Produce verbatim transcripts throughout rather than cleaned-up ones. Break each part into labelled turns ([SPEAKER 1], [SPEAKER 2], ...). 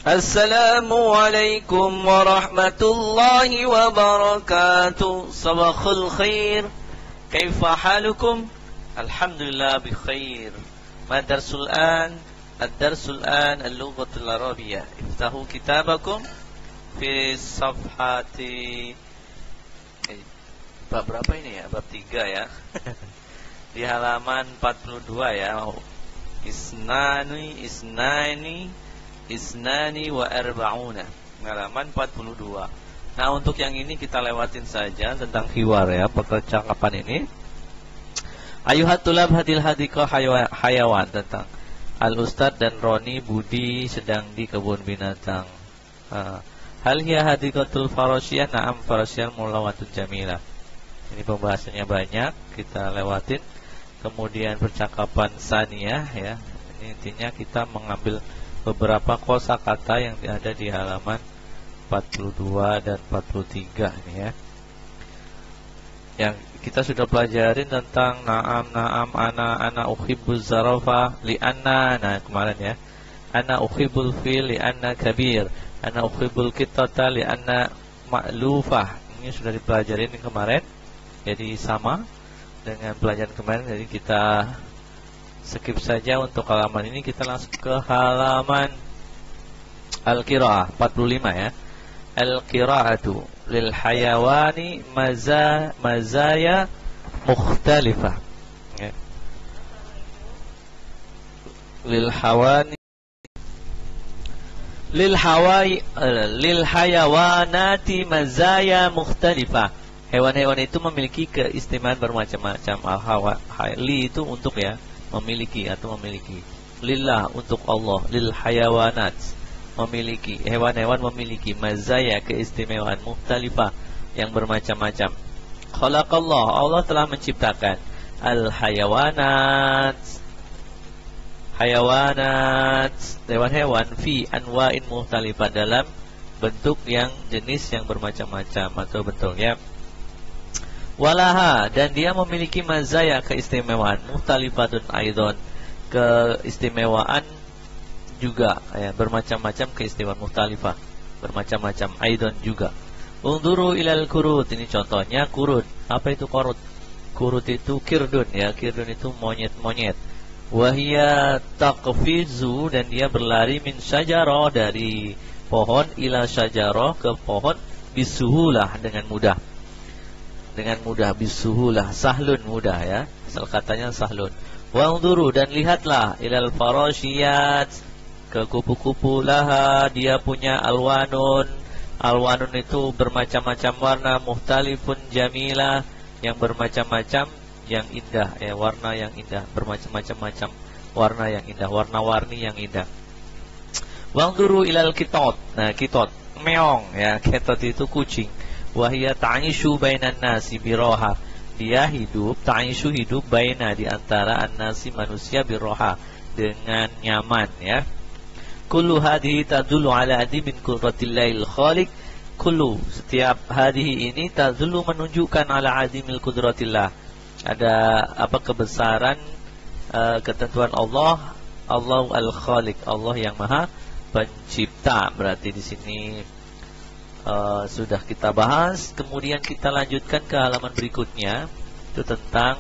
[SPEAKER 1] Assalamualaikum warahmatullahi wabarakatuh. Sabahul khair. Kaifa halukum? Alhamdulillah bi khair. Ma darsul an? Ad-darsul an al-lughatul arabiyyah. Iftahu kitabakum fi safhati eh, bab berapa ini ya? Bab tiga ya. Di halaman empat puluh dua ya. Isnani isnani Isnani wa arba'una, halaman empat puluh dua. Nah, untuk yang ini kita lewatin saja tentang hiwar ya, percakapan ini. Ayuhat tulab hadil hadikah hayawan, tentang Al-Ustadz dan Roni Budi sedang di kebun binatang. Hal hiya hadikatul farasiyah, na'am farasiyah mulawatun jamilah. Ini pembahasannya banyak, kita lewatin. Kemudian percakapan saniyah ya. Ini intinya kita mengambil beberapa kosakata yang ada di halaman empat puluh dua dan empat puluh tiga ini ya. Yang kita sudah pelajarin tentang na'am, na'am, ana, ana uhibbuz zarafa li'anna. Nah, kemarin ya. Ana uhibbul fil li'anna kabir. Ana uhibbul kittata li'anna ma'lufah. Ini sudah dipelajarin kemarin. Jadi sama dengan pelajaran kemarin. Jadi kita skip saja untuk halaman ini, kita langsung ke halaman Al-Qira'ah empat puluh lima ya. Al-Qira'atu lil hayawani maza mazaya mukhtalifah ya. Lil hawani lil hawai lil hayawanati mazaya mukhtalifah. Hewan-hewan itu memiliki keistimewaan bermacam-macam. Al-hawa li itu untuk ya, memiliki atau memiliki. Lillah untuk Allah, lil hayawanat memiliki, hewan-hewan memiliki mazaya, keistimewaan, mukhtalifah yang bermacam-macam. Khalaqallah, Allah telah menciptakan al hayawanat, hayawanat, hewan-hewan fi anwa'in mukhtalifah, dalam bentuk yang jenis yang bermacam-macam atau bentuknya. Walaha, dan dia memiliki mazaya, keistimewaan, muhtalifatun aidon, keistimewaan juga ya, bermacam-macam keistimewaan, muhtalifah, bermacam-macam, aidon juga. Unduru ilal kurut, ini contohnya kurut. Apa itu kurut? Kurut itu kirdun ya, kirdun itu monyet-monyet. Wahia taqfizu, dan dia berlari min syajarah, dari pohon ila syajarah, ke pohon, bisuhulah, dengan mudah. Dengan mudah, bisuhulah, sahlun, mudah ya, asal katanya sahlun. Wa'udhuru, dan lihatlah ilal farashiyat, ke kupu-kupu, laha, dia punya alwanun. Alwanun itu bermacam-macam warna, muhtalifun jamilah, yang bermacam-macam, yang indah ya, warna yang indah, bermacam-macam warna yang indah, warna-warni yang indah. Wa'udhuru ilal kitot, nah kitot, meong ya, kitot itu kucing. Wahia ta'ishu bainan nasi biroha, dia hidup, ta'ishu hidup, baina, di antara an-nasi manusia, biroha, dengan nyaman ya. Kullu hadhihi tadullu ala adimin qudratillail khaliq. Kullu, setiap hadhihi ini tadullu, menunjukkan ala adimil qudratillah, ada apa, kebesaran uh, ketentuan Allah, Allah al-khaliq, Allah yang maha pencipta. Berarti di sini Uh, sudah kita bahas. Kemudian kita lanjutkan ke halaman berikutnya, itu tentang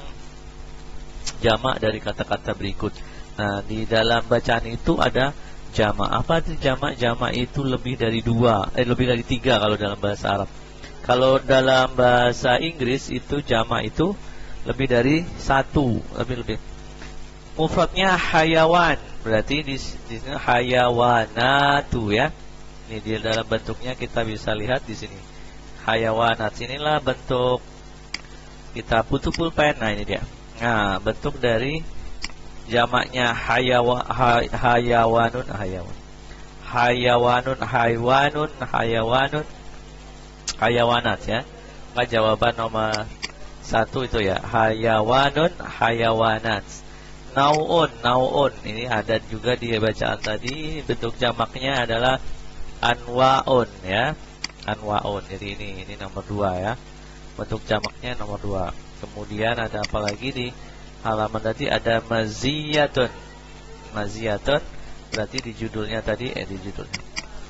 [SPEAKER 1] jamak dari kata-kata berikut. Nah, di dalam bacaan itu ada jamak. Apa itu jamak? Jamak itu lebih dari dua, eh lebih dari tiga kalau dalam bahasa Arab. Kalau dalam bahasa Inggris itu jamak itu lebih dari satu, lebih lebih. Mufradnya hayawan, berarti di sini hayawanatu ya. Ini di dalam bentuknya kita bisa lihat di sini. Hayawanat, sinilah bentuk, kita butuh pulpen. Nah, ini dia. Nah, bentuk dari jamaknya hayawa, hay, hayawanun, hayawan. Hayawanun, haywanun, hayawanun, hayawanat ya. Maka jawaban nomor satu itu ya, hayawanun, hayawanat. Nau'un, nau'un, ini ada juga di bacaan tadi. Bentuk jamaknya adalah anwa'un ya, anwa'un. Jadi ini ini nomor dua ya, bentuk jamaknya nomor dua. Kemudian ada apa lagi di halaman tadi? Ada maziyatun, maziyatun berarti di judulnya tadi, eh di judulnya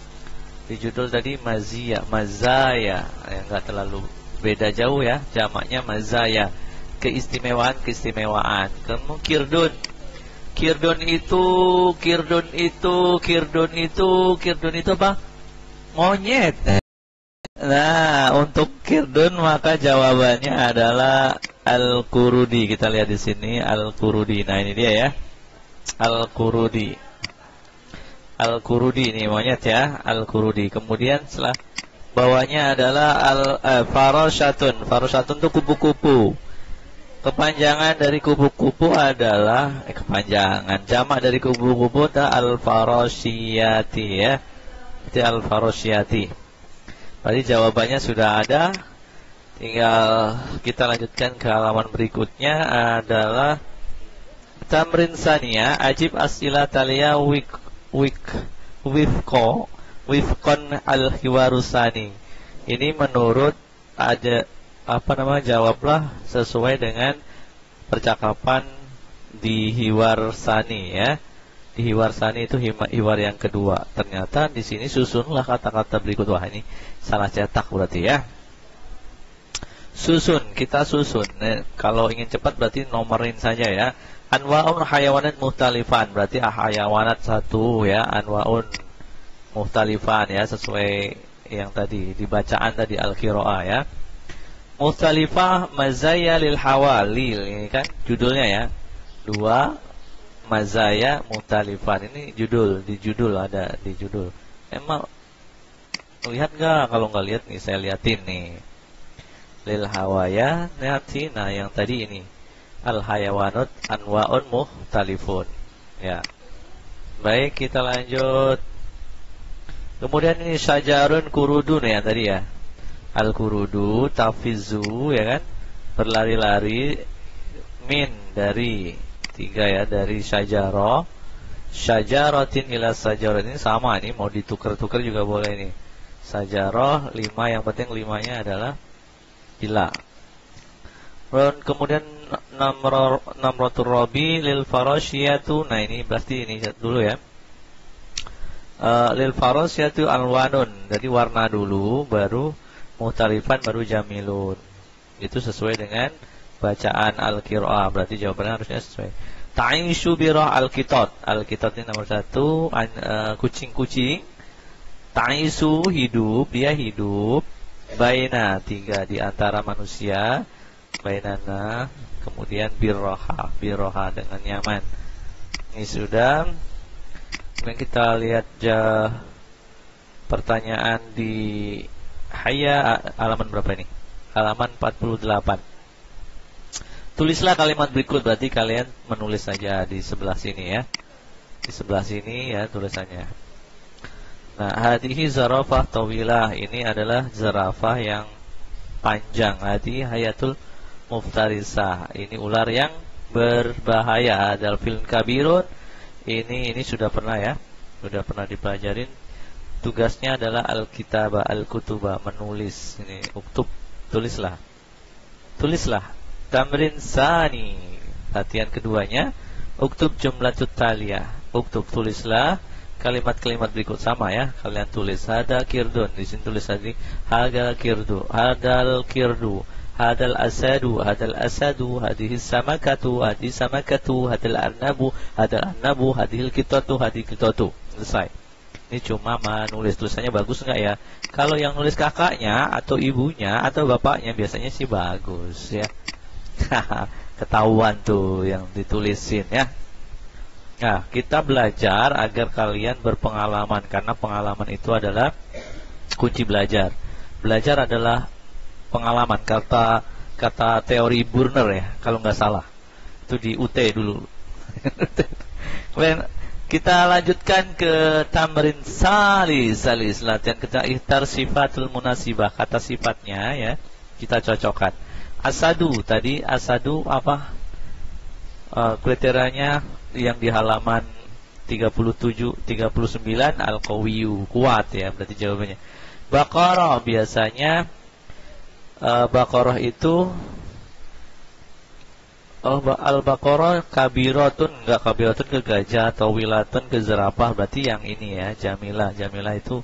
[SPEAKER 1] Di judul tadi mazia, mazaya, ya nggak terlalu beda jauh ya, jamaknya mazaya, keistimewaan keistimewaan. Kemudian kirdun, kirdun itu, kirdun itu, kirdun itu, kirdun itu apa? Monyet. Nah, untuk kirdun maka jawabannya adalah al-qurudi. Kita lihat di sini al-qurudi. Nah, ini dia ya. Al-qurudi. Al-qurudi ini monyet ya, al-qurudi. Kemudian setelah bawahnya adalah al-farashatun. Farashatun itu kupu-kupu. Kepanjangan dari kupu-kupu adalah eh, kepanjangan jamak dari kupu-kupu adalah al-farasiyati ya. Itu al-farasiyati. Tadi jawabannya sudah ada. Tinggal kita lanjutkan ke halaman berikutnya adalah tamrin saniyah, ajib as'ila talia wik wik wifqo wifqon al-hiwarusani. Ini menurut ada apa nama jawablah sesuai dengan percakapan di hiwar sani ya. Di hiwar sani itu hiwar yang kedua. Ternyata di sini susunlah kata-kata berikut. Wah, ini salah cetak berarti ya. Susun, kita susun. Nah, kalau ingin cepat berarti nomorin saja ya. Anwa'un hayawanat muhtalifan, berarti hayawanat satu ya. Anwa'un muhtalifan ya, sesuai yang tadi dibacaan tadi al-qiraah ya. Muhtalifah mazaya lil hawalil, ini kan judulnya ya. Dua mazaya muhtalifan, ini judul, di judul ada di judul. Emang lihat nggak? Kalau nggak lihat nih saya liatin nih. Lil hawaya nanti, nah yang tadi ini al hayawanut anwaun muhtalifun ya. Baik, kita lanjut. Kemudian ini syajarun kurudun ya tadi ya. Al kurudu tafizu ya kan, berlari-lari, min dari tiga ya, dari syajaro, syajaratin ila syajaratin, ini sama nih, mau ditukar-tukar juga boleh nih. Syajaro lima, yang penting limanya adalah ila. Kemudian namratul robi lil farasiyatu. Nah ini berarti ini dulu ya. Uh, lil farasiyatu alwanun, jadi warna dulu, baru muhtalifan, baru jamilun. Itu sesuai dengan bacaan al-qiraah, berarti jawabannya harusnya sesuai. Ta'ishu birah al-kitot. Al-kitot ini nomor satu, uh, kucing-kucing. Ta'ishu hidup, dia hidup. Baina tiga, di antara manusia. Bainana, kemudian birroha, birroha dengan nyaman. Ini sudah. Kemudian kita lihat ja, pertanyaan di Haya, halaman berapa ini? Halaman empat puluh delapan. Tulislah kalimat berikut, berarti kalian menulis saja di sebelah sini ya. Di sebelah sini ya tulisannya. Nah, hadhihi zarafah tawilah, ini adalah zarafah yang panjang. Hadi hayatul muftarisah, ini ular yang berbahaya. Adal film kabirun, ini ini sudah pernah ya, sudah pernah dipelajarin. Tugasnya adalah al-kitabah, al-kutubah, menulis. Ini uktub, tulislah. Tulislah. Tamrin sani, latihan keduanya, uktub jumlatut taliyah. Uktub, tulislah kalimat-kalimat berikut, sama ya. Kalian tulis hada kirdun, di sini tulis tadi hadal kirdu, hadal kirdu, hadal asadu, hadal asadu, hadhihi samakatu, hadhihi samakatu, hadal arnabu, hadal arnabu, hadhil kitatu, hadhil kitatu. Selesai. Ini cuma menulis. Tulisannya bagus enggak ya? Kalau yang nulis kakaknya atau ibunya atau bapaknya biasanya sih bagus ya. Ketahuan tuh yang ditulisin ya. Nah, kita belajar agar kalian berpengalaman, karena pengalaman itu adalah kunci belajar. Belajar adalah pengalaman, kata kata teori Burner ya, kalau nggak salah. Itu di U T dulu. Kemudian kita lanjutkan ke tamrin salis, salis latihan kita ikhtar sifatul munasibah, kata sifatnya ya, kita cocokkan. Asadu tadi, asadu apa? Uh, kriterianya yang di halaman tiga puluh tujuh, tiga puluh sembilan, al-qawiyu, kuat ya, berarti jawabannya. Baqarah biasanya uh, Baqarah itu oh, al-baqarah kabiratun, enggak, kabiratun ke gajah, atau wilatun ke zerafah, berarti yang ini ya, jamilah. Jamilah itu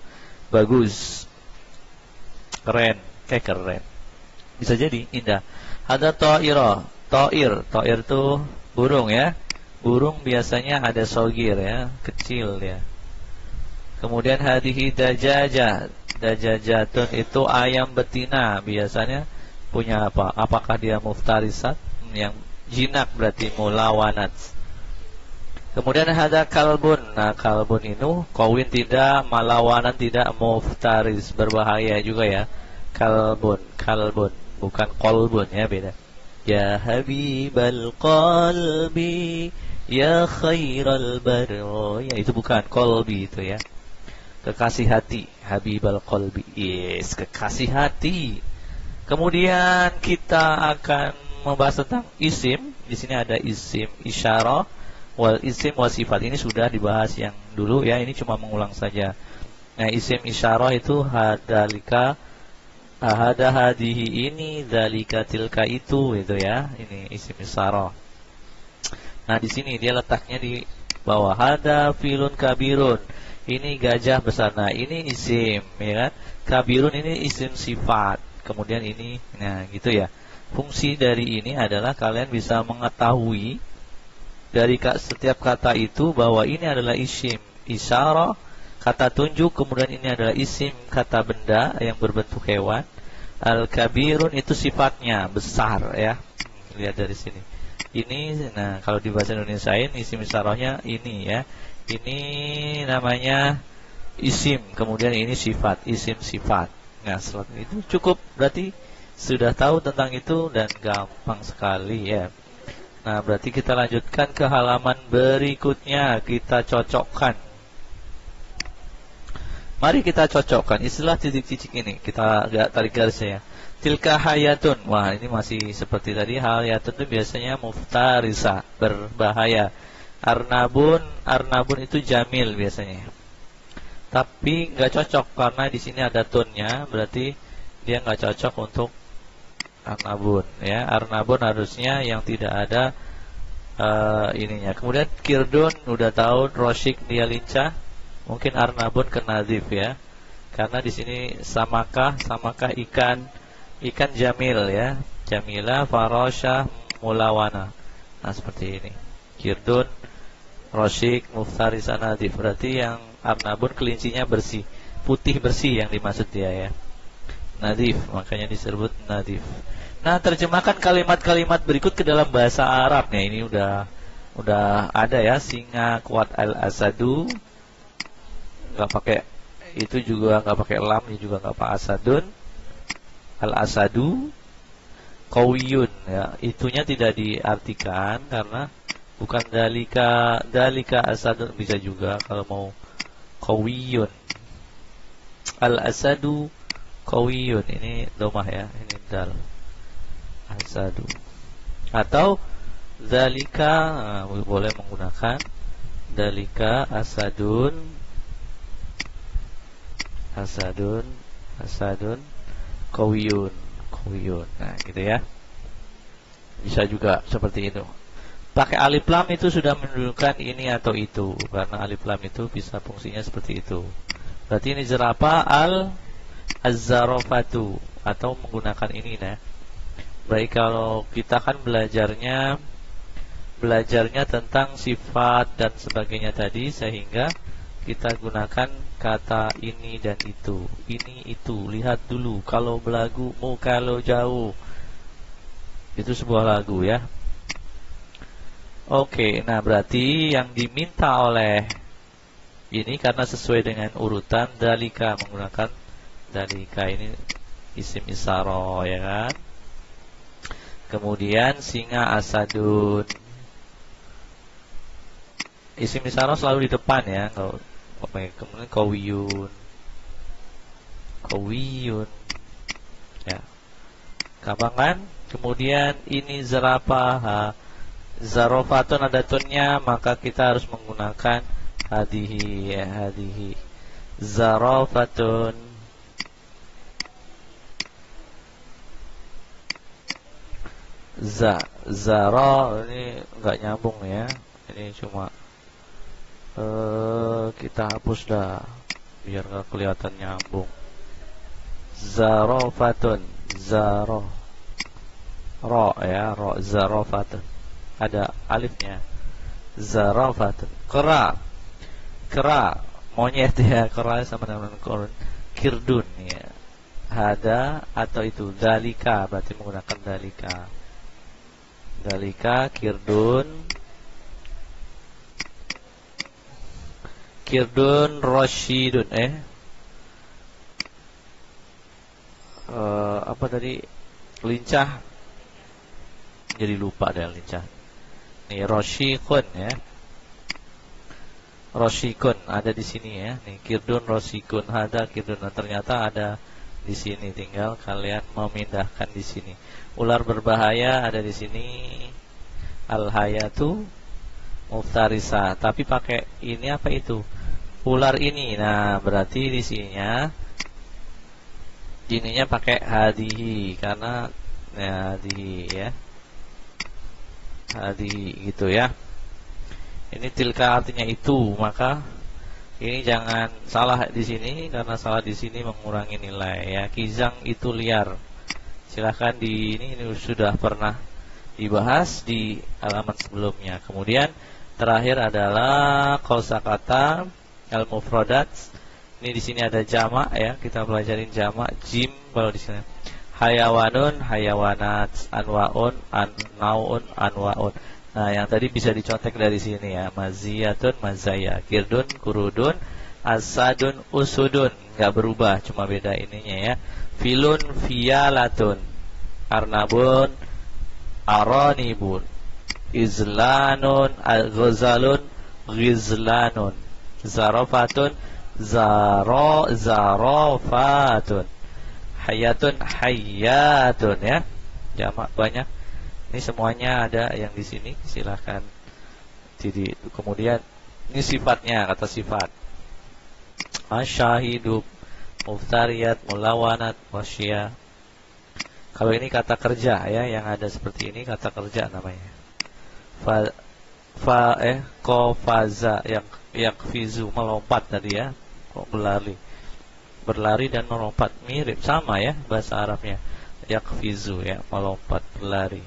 [SPEAKER 1] bagus, keren, kayak keren. Bisa jadi indah. Ada ta'ira, ta'ir, ta'ir itu burung ya. Burung biasanya ada sogir ya, kecil ya. Kemudian hadihi dajajah, dajajatun itu ayam betina, biasanya punya apa? Apakah dia muftarisat? Yang jinak berarti mulawanat. Kemudian ada kalbun. Nah, kalbun itu kawin tidak, malawanan tidak, muftaris, berbahaya juga ya. Kalbun, kalbun, bukan kolbun ya, beda. Ya habibal qalbi, ya khairal bar. Oh, ya itu bukan kolbi itu ya. Kekasih hati, habibal qalbi. Yes, kekasih hati. Kemudian kita akan membahas tentang isim. Di sini ada isim isyarah, wal isim wa sifat. Ini sudah dibahas yang dulu ya, ini cuma mengulang saja. Nah, isim isyarah itu hadalika, hada hadihi ini, dalika tilka itu, itu ya. Ini isim isyarah. Nah, di sini dia letaknya di bawah. Hada filun kabirun. Ini gajah besar. Nah, ini isim ya kan. Kabirun ini isim sifat. Kemudian ini, nah gitu ya. Fungsi dari ini adalah kalian bisa mengetahui dari setiap kata itu bahwa ini adalah isim isyarah, kata tunjuk. Kemudian ini adalah isim, kata benda yang berbentuk hewan. Al-kabirun itu sifatnya besar ya. Lihat dari sini. Ini, nah kalau di bahasa Indonesia ini isim isyarahnya ini ya. Ini namanya isim. Kemudian ini sifat, isim sifat. Nah, setelah itu cukup, berarti sudah tahu tentang itu dan gampang sekali ya. Nah, berarti kita lanjutkan ke halaman berikutnya. Kita cocokkan. Mari kita cocokkan istilah titik-titik ini. Kita agak tarik garisnya ya. Tilka hayatun. Wah, ini masih seperti tadi. Hayatun itu biasanya muftarisa, berbahaya. Arnabun, arnabun itu jamil biasanya. Tapi nggak cocok karena di sini ada tunnya, berarti dia nggak cocok untuk arnabun ya. Arnabun harusnya yang tidak ada uh, ininya. Kemudian kirdun udah tahu, rosyik dia lincah. Mungkin arnabun ke nadif ya. Karena di sini samakah, samakah ikan, ikan jamil ya. Jamila, farosyah, mulawana. Nah, seperti ini. Kirdun, rosyik, muftarisa, nadif. Berarti yang arnabun kelincinya bersih, putih bersih yang dimaksud dia ya. Nadif, makanya disebut nadif. Nah, terjemahkan kalimat-kalimat berikut ke dalam bahasa Arab. Nah, ini udah udah ada ya. Singa kuat al-asadu. Enggak pakai itu juga, enggak pakai lam, ini juga enggak pakai asadun. Al-asadu qawiyun ya. Itunya tidak diartikan karena bukan dalika, dalika asadun bisa juga kalau mau qawiyun. Al-asadu qawiyun, ini domah ya, ini dal. Asadu. Atau dalika, nah, boleh menggunakan dalika asadun, asadun, asadun qawiyun, qawiyun. Nah, gitu ya. Bisa juga seperti itu. Pakai alif lam itu sudah menunjukkan ini atau itu, karena alif lam itu bisa fungsinya seperti itu. Berarti ini jerapah al az-zarafatu, atau menggunakan ini nah. Baik, kalau kita kan belajarnya belajarnya tentang sifat dan sebagainya tadi, sehingga kita gunakan kata ini dan itu. Ini itu, lihat dulu, kalau belagu, mau kalau jauh. Itu sebuah lagu ya. Oke, nah berarti yang diminta oleh ini karena sesuai dengan urutan dalika, menggunakan dalika, ini isim isyarah ya kan. Kemudian singa asadun, isim isyarah selalu di depan ya. Kalau kemudian qawiyun, qawiyun ya, gampang kan. Kemudian ini zarafah, zarofatun ada tunnya, maka kita harus menggunakan hadihi ya, hadihi zarafatun. Za, zara ini enggak nyambung ya. Ini cuma uh, kita hapus dah. biar nggak kelihatan nyambung. Zarofatun, zaro, ro ya, ro, zarofatun. Ada alifnya. Zarofatun. Kera, kera, monyet ya, kera sama dengan korun. Kirdun ya. Hada atau itu dalika, berarti menggunakan dalika. Dalika, kirdun, kirdun, roshidun eh uh, apa tadi, lincah, jadi lupa deh lincah. Nih roshikun ya, roshikun ada di sini ya. Nih kirdun, roshikun, hada, kirdun. Nah, ternyata ada di sini, tinggal kalian memindahkan di sini. Ular berbahaya ada di sini. Al-hayatu muftarisa, tapi pakai ini apa itu? Ular ini. Nah, berarti di sininya ininya pakai hadihi karena ya, hadihi ya. Hadihi gitu ya. Ini tilka artinya itu, maka ini jangan salah di sini, karena salah di sini mengurangi nilai ya. Kizang itu liar. Silahkan di ini, ini sudah pernah dibahas di halaman sebelumnya. Kemudian terakhir adalah kosakata al-mufradat. Ini di sini ada jamak ya, kita pelajarin jamak jim kalau di sini. Hayawanun, hayawanat, anwaun, annaun, anwaun. Nah, yang tadi bisa dicontek dari sini ya. Maziyatun, mazaya, kirdun, kurudun, asadun, usudun. Enggak berubah, cuma beda ininya ya. Filun, fialatun, arnabun, aranibun, izlanun, ghazalun, ghizlanun, zarafatun, zaro, zarafatun, hayatun, hayatun ya. Jamak banyak. Ini semuanya ada yang di sini, silahkan. Jadi kemudian ini sifatnya, kata sifat. Asyahidu, muftariyat, mulawanat, wasyia. Kalau ini kata kerja ya, yang ada seperti ini kata kerja namanya. Fa, fa eh kofaza, yang yakfizu, melompat tadi ya. Kok berlari. Berlari dan melompat mirip sama ya bahasa Arabnya. Yakfizu ya, melompat, berlari.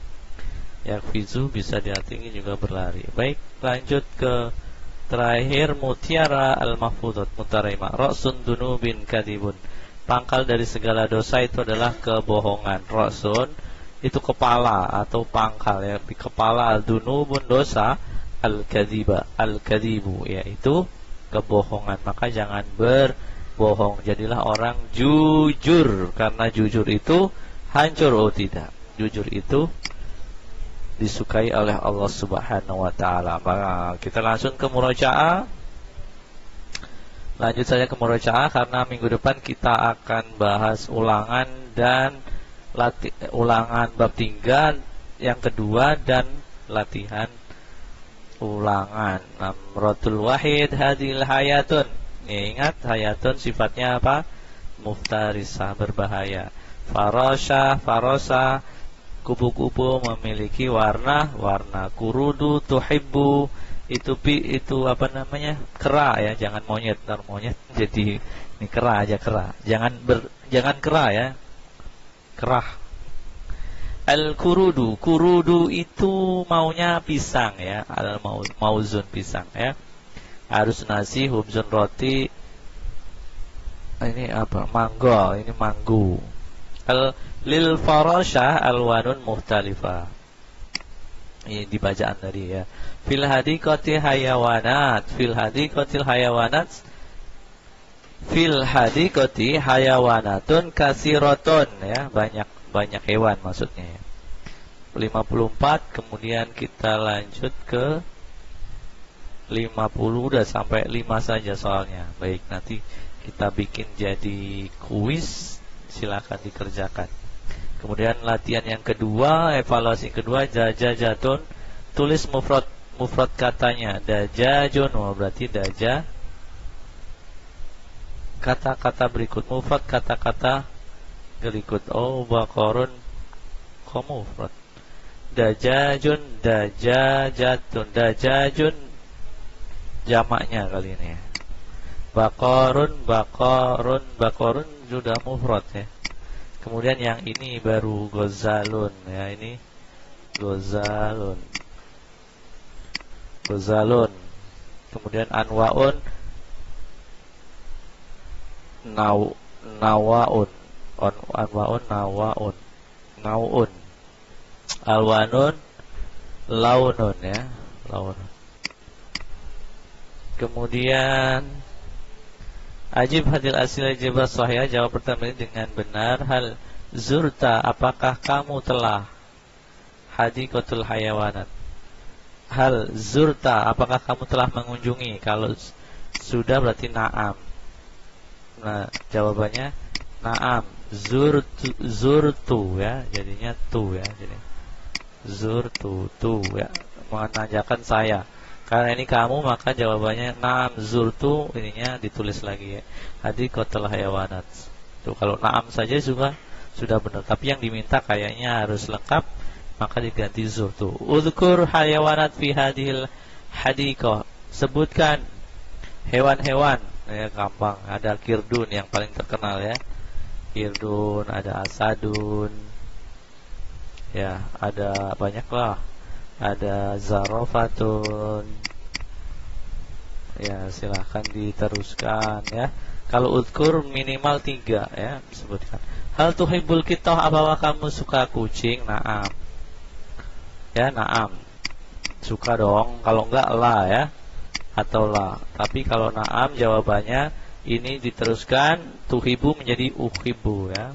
[SPEAKER 1] Yakfizu bisa diartikan juga berlari. Baik, lanjut ke terakhir, mutiara al-mahfudat mutaraima. Ra'sun dunubin kadibun. Pangkal dari segala dosa itu adalah kebohongan. Ra'sun itu kepala atau pangkal ya. Kepala, al-dunubun dosa, al-kadiba, al-kadibu yaitu kebohongan. Maka jangan berbohong. Jadilah orang jujur, karena jujur itu hancur oh tidak. Jujur itu disukai oleh Allah Subhanahu wa taala. Maka kita langsung ke murajaah. Lanjut saja ke murajaah karena minggu depan kita akan bahas ulangan dan lati ulangan bab tiga yang kedua dan latihan ulangan. Namratul wahid hadil hayatun. Nih, ingat hayatun sifatnya apa? Muftarisah, berbahaya. Farasha, farosa, kupu-kupu memiliki warna-warna. Kurudu tuhibbu, itu pi itu apa namanya? Kera ya, jangan monyet, ntar monyet jadi ini kera aja, kera. Jangan ber, jangan kera ya. Kerah. Al-kurudu, kurudu itu maunya pisang ya, al mauzun pisang ya. Harus nasi, hubzun roti. Ini apa? Manggo, ini manggu. Al lil farashah alwanun mukhtalifah. Ini di bacaan tadi ya. Fil hadiqati hayawanat, fil hadiqatil hayawanat, fil hadiqati hayawanatun kasiratun ya, banyak banyak hewan maksudnya ya. lima puluh empat, kemudian kita lanjut ke lima puluh, udah sampai lima saja soalnya. Baik, nanti kita bikin jadi kuis, silakan dikerjakan. Kemudian latihan yang kedua, evaluasi kedua, jajajatun, tulis mufrad mufrad katanya. Dajajun, oh, berarti daja kata-kata berikut, mufrad kata-kata berikut. Oh, bakorun kok mufrad. Dajajun, dajajatun, dajajun jamaknya kali ini ya. Baqarun, baqarun, baqarun sudah mufrad ya. Kemudian yang ini baru gozalun ya, ini gozalun. Gozalun. Kemudian anwaun, naw, nawaun. On, anwaun, nawaun. Nauun. Alwanun, launun ya, launun. Kemudian ajib hadil asil jawab sahih, jawab pertama ini dengan benar. Hal zurta, apakah kamu telah hadikatul hayawanat. Hal zurta, apakah kamu telah mengunjungi. Kalau sudah berarti na'am. Nah, jawabannya na'am. Zurtu, zurtu ya, jadinya tu ya, jadi zurtu tu ya, menanyakan saya. Karena ini kamu, maka jawabannya na'am zurtu, ininya ditulis lagi ya, hadikatul hayawanat. Tuh, kalau na'am saja juga sudah benar, tapi yang diminta kayaknya harus lengkap, maka diganti zurtu. Udhkur hayawanat fi hadhil hadikah, sebutkan hewan-hewan ya, gampang. Ada kirdun yang paling terkenal ya, kirdun, ada asadun ya, ada banyak lah, ada zarofatun ya, silahkan diteruskan ya. Kalau udhkur minimal tiga ya, sebutkan. Hal tuhibbul kitah, apakah kamu suka kucing? Na'am ya, na'am, suka dong. Kalau enggak lah ya, atau lah. Tapi kalau na'am jawabannya ini diteruskan, tuhibu menjadi uhibu ya.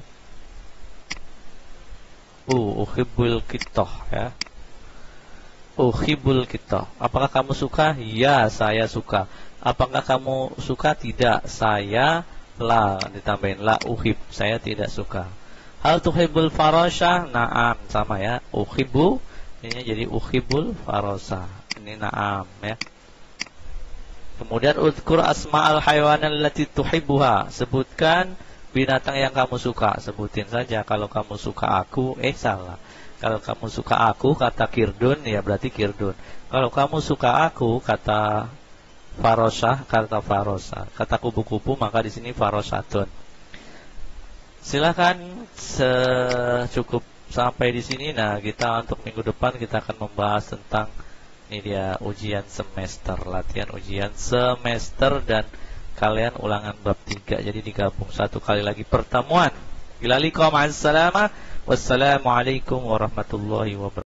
[SPEAKER 1] Uh, uhibul kitah ya. Uhibul kitah. Apakah kamu suka? Ya, saya suka. Apakah kamu suka? Tidak, saya la, ditambahin la uhib, saya tidak suka. Hal tuhibul farashah? Na'am, sama ya. Uhibu ini jadi uhibul farashah. Ini na'am ya. Kemudian udhkur asma'al haywan allati tuhibbuha, sebutkan binatang yang kamu suka. Sebutin saja. Kalau kamu suka aku, eh salah. Kalau kamu suka aku, kata kirdun, ya berarti kirdun. Kalau kamu suka aku, kata farosah, kata farosah. Kata kupu-kupu, maka di sini farosatun. Silakan cukup sampai di sini. Nah, kita untuk minggu depan kita akan membahas tentang ini dia ujian semester, latihan ujian semester, dan kalian ulangan bab tiga. Jadi digabung satu kali lagi pertemuan. Ila liqa ma'as salamah. Wassalamualaikum warahmatullahi wabarakatuh.